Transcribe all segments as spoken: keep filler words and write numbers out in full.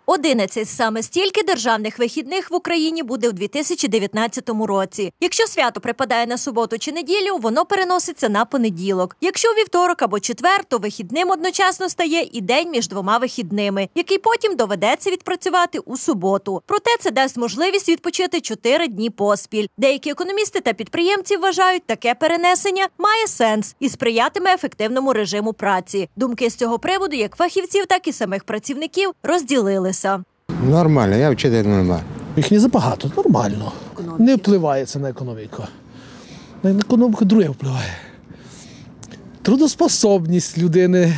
одинадцять саме стільки державних вихідних в Україні буде у дві тисячі дев'ятнадцятому році. Якщо свято припадає на суботу чи неділю, воно переноситься на понеділок. Якщо у вівторок або четвер, то вихідним одночасно стає і день між двома вихідними, який потім доведеться відпрацювати у суботу. Проте це дасть можливість відпочити чотири дні поспіль. Деякі економісти та підприємці вважають, таке перенесення має сенс і сприятиме ефективному режиму праці. Думки з цього приводу як фахівців, так і самих працівників розділилися. Нормально, я вчитель нормально. Їх не забагато, нормально. Не впливає це на економіку. На економіку друге впливає. Трудоспособність людини.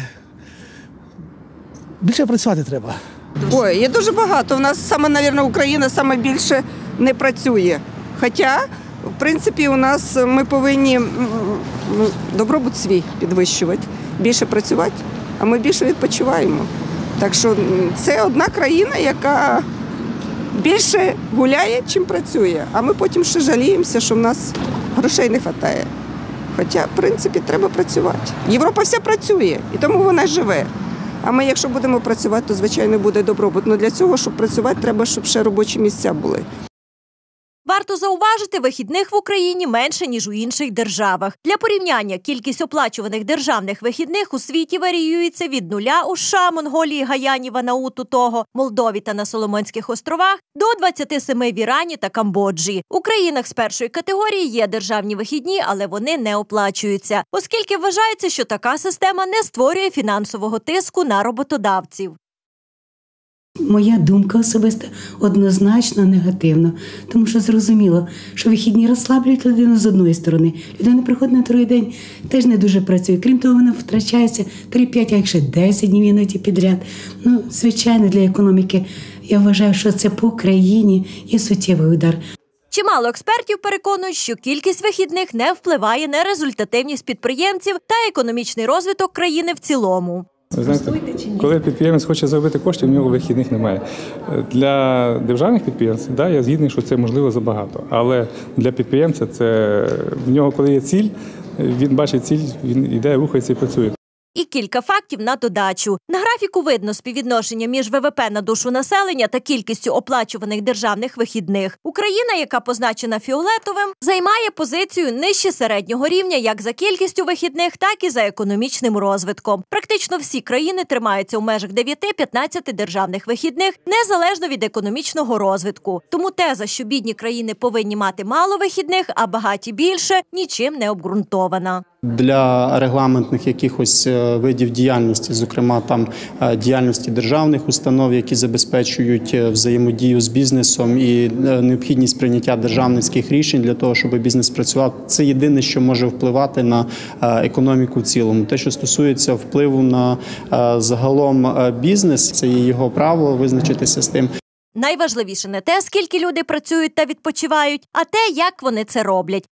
Більше працювати треба. Ой, є дуже багато. У нас саме, мабуть, Україна саме більше не працює. Хоча, в принципі, у нас ми повинні добробут свій підвищувати, більше працювати, а ми більше відпочиваємо. Так що це одна країна, яка більше гуляє, чим працює. А ми потім ще жаліємося, що в нас грошей не вистачає. Хоча, в принципі, треба працювати. Європа вся працює, і тому вона живе. А ми, якщо будемо працювати, то, звичайно, буде добробут. Але для цього, щоб працювати, треба, щоб ще робочі місця були. Варто зауважити, вихідних в Україні менше, ніж у інших державах. Для порівняння, кількість оплачуваних державних вихідних у світі варіюється від нуля у США, Монголії, Гаяні, Вануату, Того, Молдові та на Соломонських островах до двадцяти семи в Ірані та Камбоджі. У країнах з першої категорії є державні вихідні, але вони не оплачуються, оскільки вважається, що така система не створює фінансового тиску на роботодавців. Моя думка особиста однозначно негативна, тому що зрозуміло, що вихідні розслаблюють людину з одної сторони. Людина приходить на другий день, теж не дуже працює. Крім того, вона втрачається три-п'ять, а якщо десять днів іноді підряд. Ну, звичайно, для економіки я вважаю, що це по країні є суттєвий удар. Чимало експертів переконують, що кількість вихідних не впливає на результативність підприємців та економічний розвиток країни в цілому. Ви знаєте, коли підприємець хоче заробити кошти, в нього вихідних немає. Для державних підприємців, да, я згідний, що це можливо забагато. Але для підприємця це в нього, коли є ціль, він бачить ціль, він йде, рухається і працює. І кілька фактів на додачу. На графіку видно співвідношення між ВВП на душу населення та кількістю оплачуваних державних вихідних. Україна, яка позначена фіолетовим, займає позицію нижче середнього рівня як за кількістю вихідних, так і за економічним розвитком. Практично всі країни тримаються у межах дев'яти-п'ятнадцяти державних вихідних, незалежно від економічного розвитку. Тому теза, що бідні країни повинні мати мало вихідних, а багаті більше, нічим не обґрунтована. Для регламентних якихось видів діяльності, зокрема там діяльності державних установ, які забезпечують взаємодію з бізнесом і необхідність прийняття державницьких рішень для того, щоб бізнес працював, це єдине, що може впливати на економіку в цілому. Те, що стосується впливу на загалом бізнес, це є його право визначитися з тим. Найважливіше не те, скільки люди працюють та відпочивають, а те, як вони це роблять.